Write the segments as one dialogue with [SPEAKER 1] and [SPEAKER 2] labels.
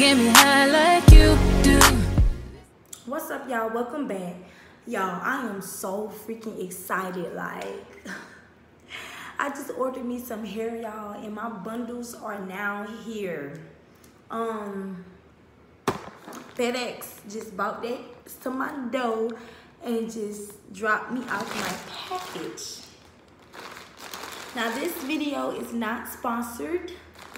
[SPEAKER 1] get me high like you do.
[SPEAKER 2] What's up, y'all? Welcome back. Y'all, I am so freaking excited. Like, I just ordered me some hair, y'all, and my bundles are now here. FedEx just bought that to my door and just dropped me out my package. Now, this video is not sponsored.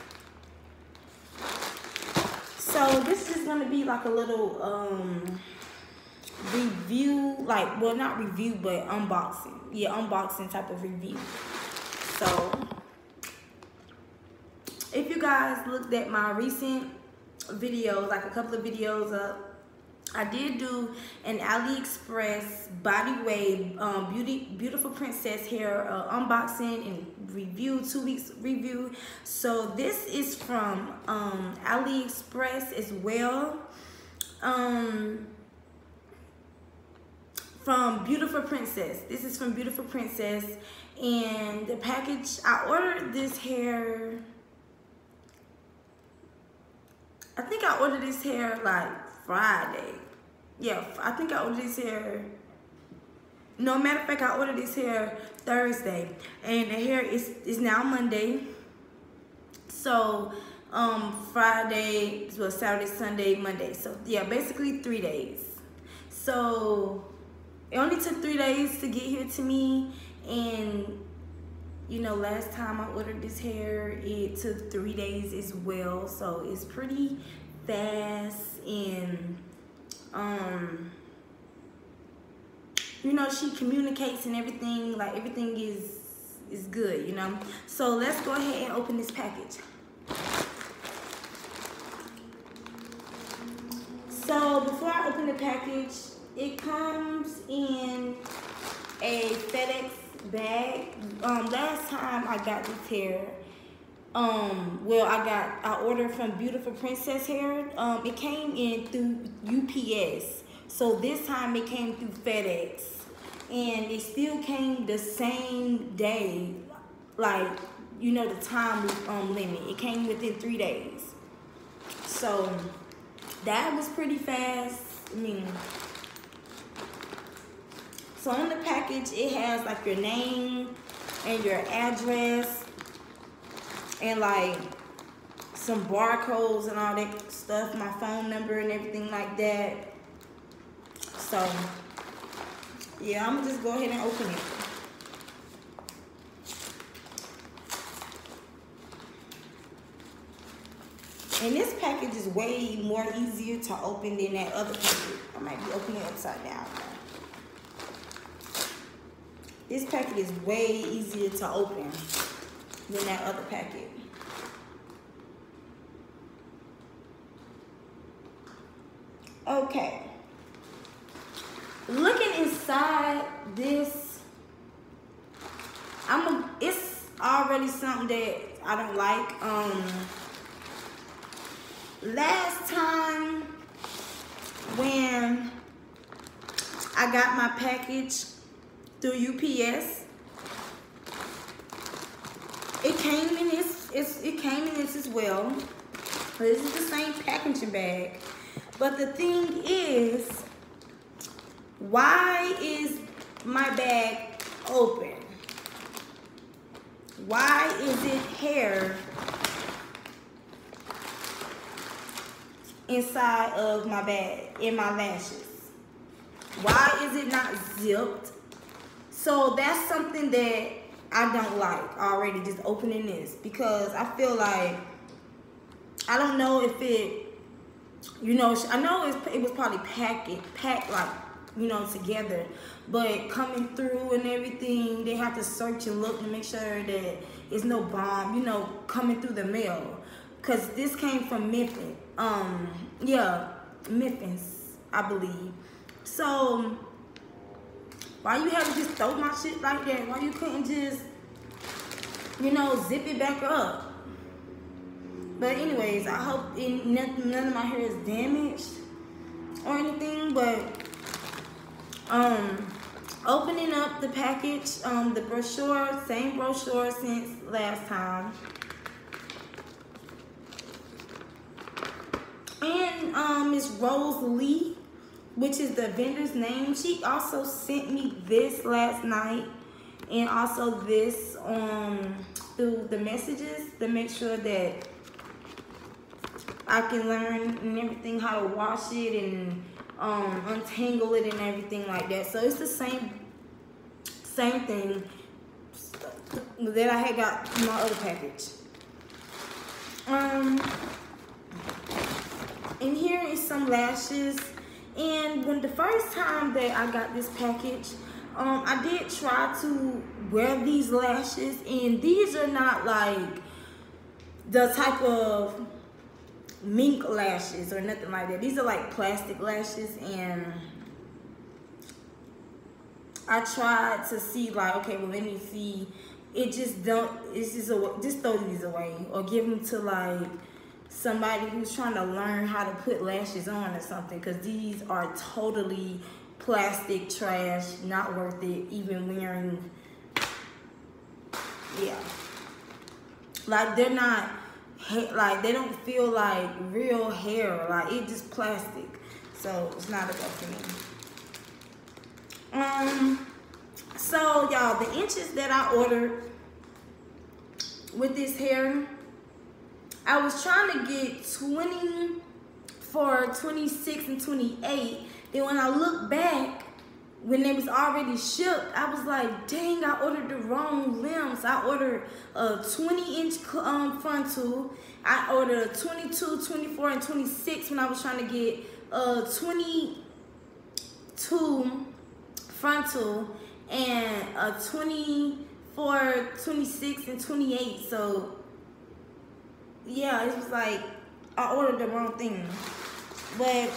[SPEAKER 2] So this is gonna be like a little review, like, well, not review, but unboxing. Yeah, unboxing type of review. So if you guys looked at my recent videos, like a couple of videos up, I did do an AliExpress body wave beautiful princess hair unboxing and review, 2 weeks review. So this is from AliExpress as well, from Beautiful Princess. This is from Beautiful Princess, and the package, I ordered this hair, I think I ordered this hair like Friday. Yeah, I think I ordered this hair. No, matter of fact, I ordered this hair Thursday, and the hair is now Monday. So Friday, well, Saturday, Sunday, Monday. So yeah, basically 3 days. So it only took 3 days to get here to me, and you know, last time I ordered this hair, it took 3 days as well. So it's pretty fast, and you know, she communicates and everything, like everything is good, you know. So let's go ahead and open this package. So before I open the package, it comes in a FedEx bag. Last time I got this hair, well, I ordered from Beautiful Princess hair. It came in through UPS. So this time it came through FedEx, and it still came the same day, like, you know, the time limit. It came within 3 days. So that was pretty fast. I mean, so on the package, it has like your name and your address and like some barcodes and all that stuff, my phone number and everything like that. So yeah, I'm gonna just go ahead and open it. And this package is way more easier to open than that other package. I might be opening it upside down. This packet is way easier to open than that other packet. Okay. Looking inside this, it's already something that I don't like. Last time when I got my package through UPS, it came in this as well. This is the same packaging bag, but the thing is, why is my bag open? Why is it hair inside of my bag, in my lashes? Why is it not zipped? So that's something that I don't like already, just opening this, because I feel like, I don't know if it, you know, I know it was probably packed like, you know, together, but coming through and everything, they have to search and look to make sure that it's no bomb, you know, coming through the mail. Cause this came from Memphis. Yeah, Memphis, I believe. So why you had to just throw my shit like that? Why you couldn't just, you know, zip it back up? But anyways, I hope none of my hair is damaged or anything. But opening up the package, the brochure, same brochure since last time. Miss Rose Lee, which is the vendor's name. She also sent me this last night, and also this through the messages to make sure that I can learn and everything how to wash it and untangle it and everything like that. So it's the same thing that I had got in my other package. And here is some lashes. And when the first time that I got this package, I did try to wear these lashes, and these are not like the type of mink lashes or nothing like that. These are like plastic lashes, and I tried to see like, okay, well, let me see. It just don't, it's just throw these away or give them to like somebody who's trying to learn how to put lashes on or something, because these are totally plastic trash, not worth it even wearing. Yeah, like they're not, like they don't feel like real hair, like it's just plastic, so it's not a go for me. So y'all, the inches that I ordered with this hair, I was trying to get 20 for 26 and 28. Then when I look back, when they was already shipped, I was like, dang, I ordered the wrong limbs. I ordered a 20-inch frontal. I ordered a 22, 24, and 26 when I was trying to get a 22 frontal and a 24, 26, and 28. So yeah, it was like I ordered the wrong thing. But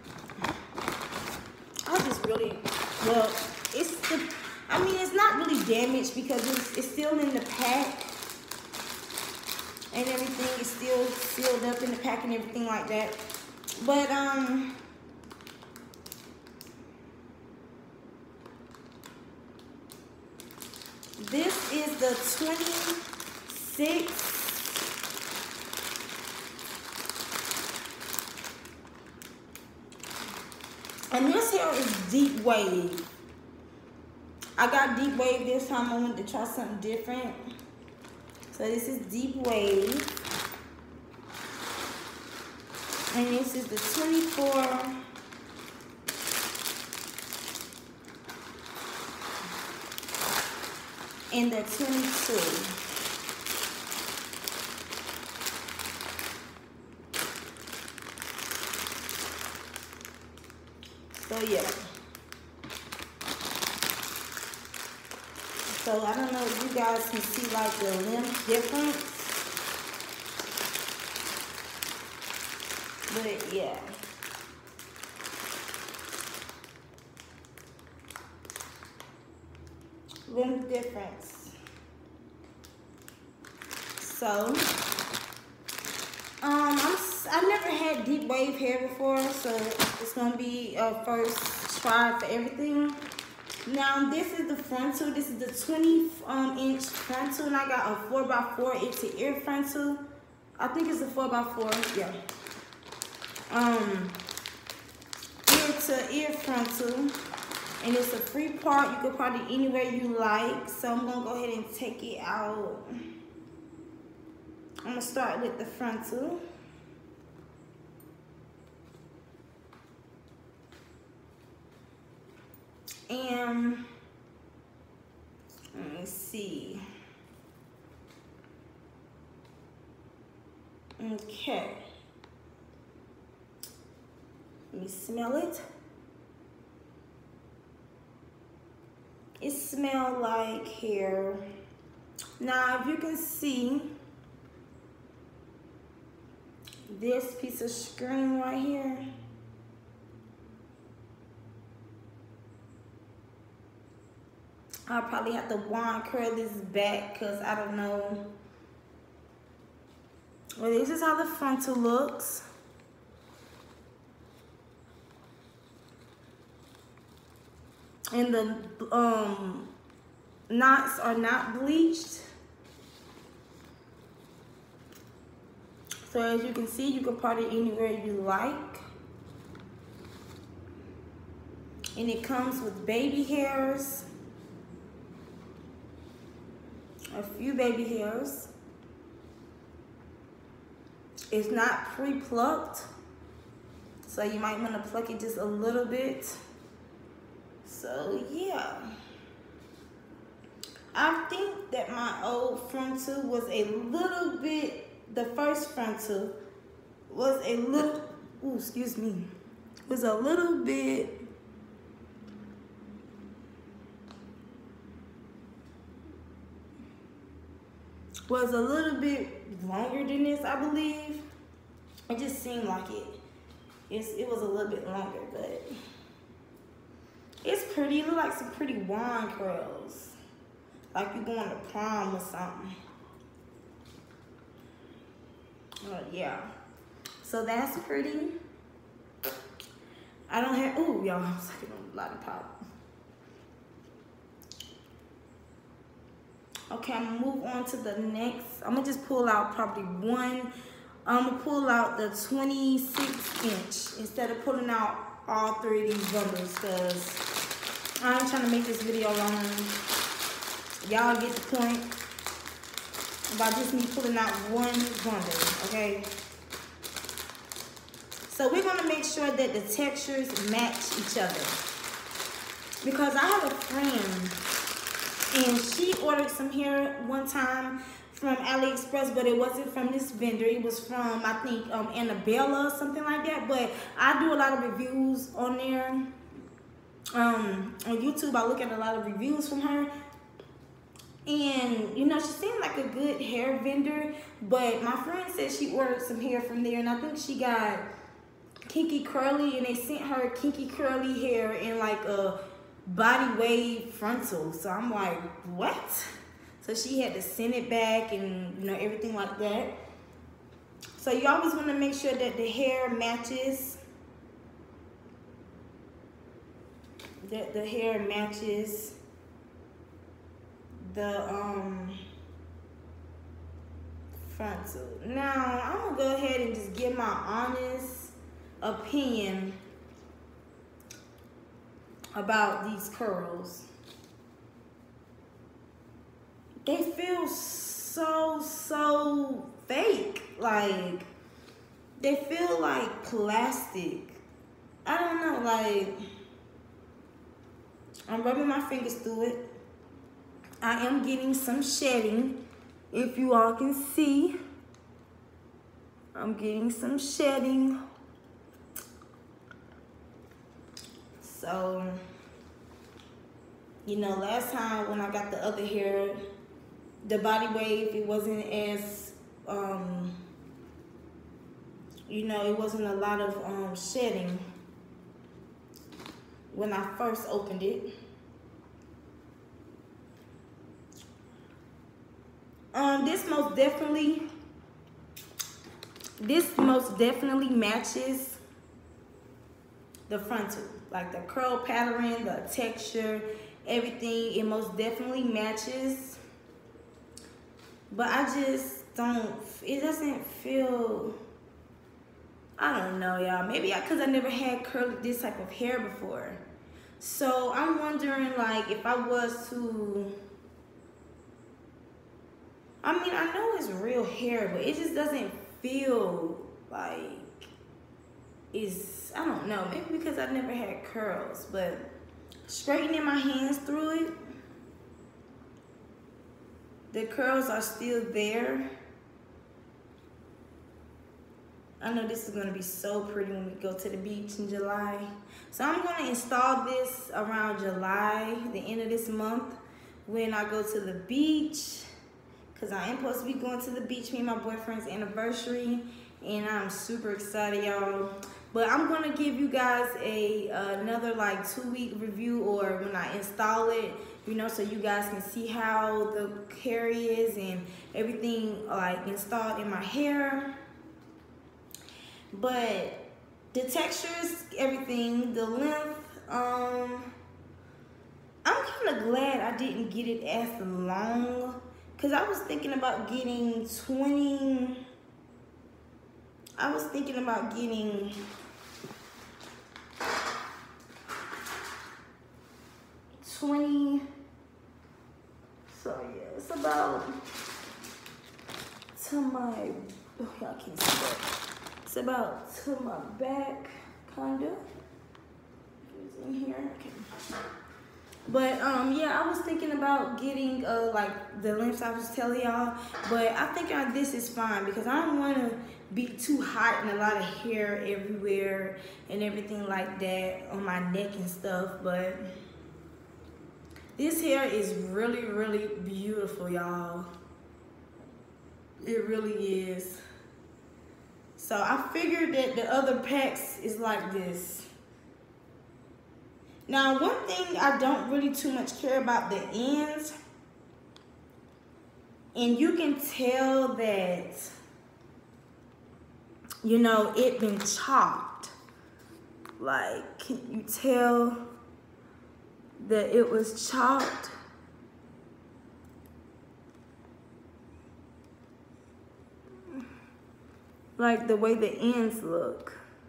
[SPEAKER 2] I just really, well, I mean, it's not really damaged because it's still in the pack and everything. It's still sealed up in the pack and everything like that. But this is the 26. And this hair is deep wave. I got deep wave this time. I wanted to try something different. So this is deep wave. And this is the 24. And the 22. So yeah. So I don't know if you guys can see like the length difference. But yeah. Length difference. So I've never had deep wave hair before, so it's gonna be a first try for everything. Now this is the frontal. This is the 20-inch frontal, and I got a 4x4 ear to ear frontal. I think it's a 4x4. Yeah. Ear to ear frontal, and it's a free part. You can part it anywhere you like. So I'm gonna go ahead and take it out. I'm gonna start with the frontal. And let me see. Okay. Let me smell it. It smells like hair. Now, if you can see this piece of screen right here, I'll probably have to wand curl this back because I don't know. Well, this is how the frontal looks. And the knots are not bleached. So as you can see, you can part it anywhere you like. And it comes with baby hairs. A few baby hairs. It's not pre-plucked, so you might want to pluck it just a little bit. So yeah, I think that my old frontal was a little bit, the first frontal was a little, ooh, excuse me, was a little bit longer than this, I believe. It just seemed like it was a little bit longer, but it's pretty. It look like some pretty wand curls, like you going to prom or something. Yeah, so that's pretty. I don't have, ooh, y'all, I'm sucking on a lollipop. Okay, I'm gonna move on to the next. I'm gonna just pull out probably one. I'm gonna pull out the 26" instead of pulling out all 3 of these bundles, because I ain't trying to make this video long. Y'all get the point about just me pulling out one bundle, okay? So we're gonna make sure that the textures match each other, because I have a friend and she ordered some hair one time from AliExpress, but it wasn't from this vendor. It was from, I think, Annabella or something like that. But I do a lot of reviews on there. On YouTube, I look at a lot of reviews from her. And, you know, she seemed like a good hair vendor. But my friend said she ordered some hair from there, and I think she got kinky curly, and they sent her kinky curly hair in like a body wave frontal. So I'm like, what? So she had to send it back and, you know, everything like that. So you always want to make sure that the hair matches. That the hair matches the frontal. Now I'm gonna go ahead and just give my honest opinion about these curls. They feel so fake. Like, they feel like plastic. I don't know, like, I'm rubbing my fingers through it. I am getting some shedding, if you all can see. I'm getting some shedding. So, you know, last time when I got the other hair, the body wave, it wasn't as, you know, it wasn't a lot of shedding when I first opened it. This most definitely matches the frontal, like the curl pattern, the texture, everything. It most definitely matches. But I just don't, it doesn't feel, I don't know, y'all. Maybe because I never had this type of hair before. So I'm wondering, like, if I was to, I mean, I know it's real hair, but it just doesn't feel like it's, I don't know, maybe because I never had curls, but straightening my hands through it, the curls are still there. I know this is gonna be so pretty when we go to the beach in July. So I'm gonna install this around July, the end of this month, when I go to the beach, because I am supposed to be going to the beach, me and my boyfriend's anniversary, and I'm super excited, y'all. But I'm gonna give you guys another like 2-week review, or when I install it, you know, so you guys can see how the hair is and everything like installed in my hair. But the textures, everything, the length, I'm kind of glad I didn't get it as long, because I was thinking about getting 20, I was thinking about getting 20. So yeah, it's about to my, oh, y'all can't see that. It's about to my back, kinda. It's in here, okay. But yeah, I was thinking about getting like the lengths I was telling y'all, but I think this is fine because I don't want to be too hot and a lot of hair everywhere and everything like that on my neck and stuff. But this hair is really, really beautiful, y'all. It really is. So I figured that the other packs is like this. Now, one thing I don't really too much care about the ends, and you can tell that, you know, it been chopped. Like, can you tell that it was chopped? Like the way the ends look.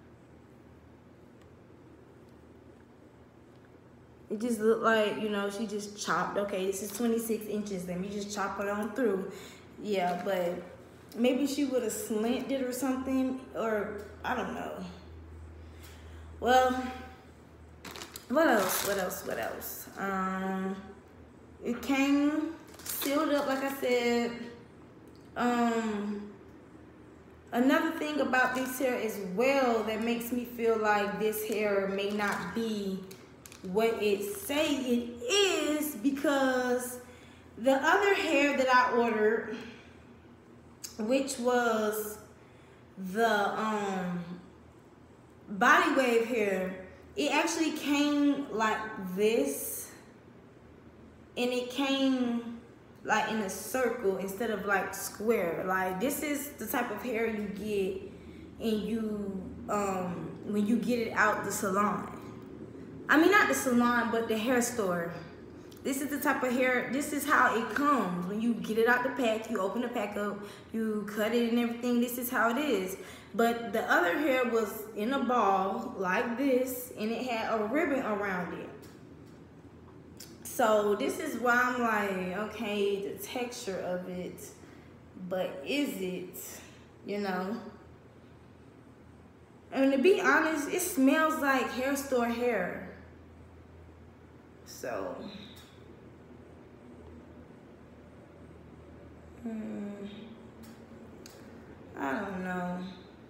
[SPEAKER 2] It just looked like, you know, she just chopped. Okay, this is 26 inches. Let me just chop it on through. Yeah, but maybe she would have slanted it or something, or I don't know. Well, what else? It came sealed up, like I said. Another thing about this hair as well that makes me feel like this hair may not be what it say it is, because the other hair that I ordered, which was the body wave hair, it actually came like this, and it came like in a circle instead of like square. Like this is the type of hair you get and you when you get it out the salon. I mean, not the salon, but the hair store. This is the type of hair, this is how it comes. When you get it out the pack, you open the pack up, you cut it and everything, this is how it is. But the other hair was in a ball like this, and it had a ribbon around it. So this is why I'm like, okay, the texture of it, but is it, you know? And to be honest, it smells like hair store hair. So, I don't know.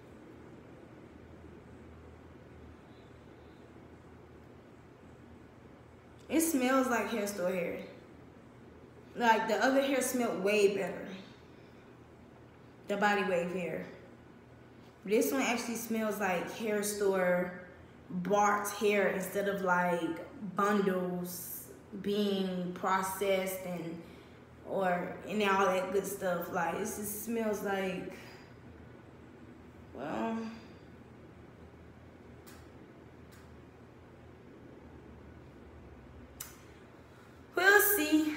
[SPEAKER 2] It smells like hair store hair. Like the other hair smelled way better. The body wave hair. This one actually smells like hair store bought hair instead of like bundles being processed and all that good stuff. Like it just smells like, well, we'll see.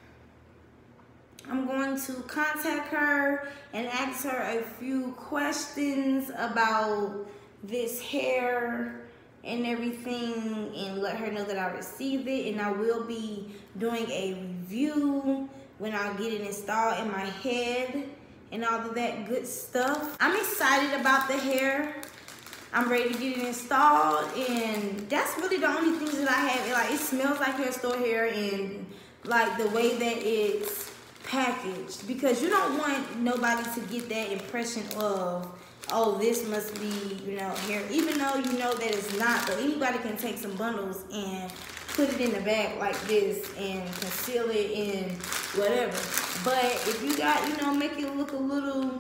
[SPEAKER 2] I'm going to contact her and ask her a few questions about this hair and everything, and let her know that I received it, and I will be doing a review when I get it installed in my head and all of that good stuff. I'm excited about the hair. I'm ready to get it installed, and that's really the only things that I have. Like, it smells like hair store hair, and like the way that it's packaged, because you don't want nobody to get that impression of, oh, this must be, you know, hair, even though you know that it's not. But anybody can take some bundles and put it in the bag like this and conceal it in whatever. But if you got, you know, make it look a little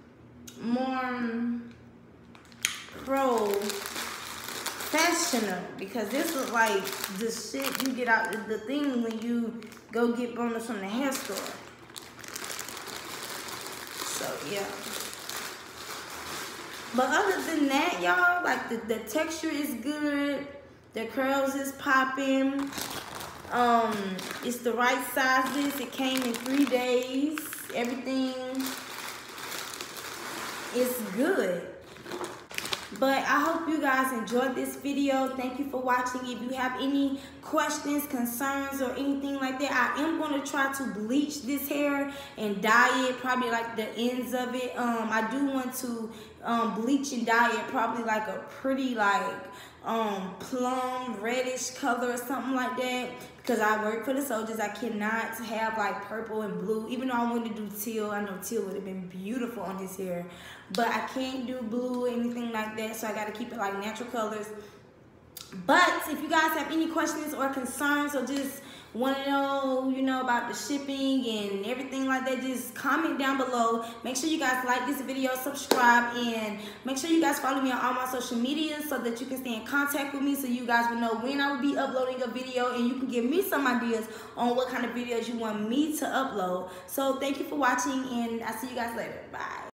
[SPEAKER 2] more professional, because this is like the shit you get out the thing when you go get bundles from the hair store. So yeah. But other than that, y'all, like the texture is good. The curls is popping. It's the right sizes. It came in 3 days. Everything is good. But I hope you guys enjoyed this video. Thank you for watching. If you have any questions, concerns, or anything like that, I am going to try to bleach this hair and dye it, probably like the ends of it. I do want to bleach and dye it probably like a pretty like plum reddish color or something like that, because I work for the soldiers. I cannot have like purple and blue, even though I wanted to do teal. I know teal would have been beautiful on his hair, but I can't do blue or anything like that, so I got to keep it like natural colors. But if you guys have any questions or concerns, or just want to know, you know, about the shipping and everything like that, just comment down below. Make sure you guys like this video, subscribe, and make sure you guys follow me on all my social media so that you can stay in contact with me, so you guys will know when I will be uploading a video, and you can give me some ideas on what kind of videos you want me to upload. So thank you for watching, and I'll see you guys later. Bye.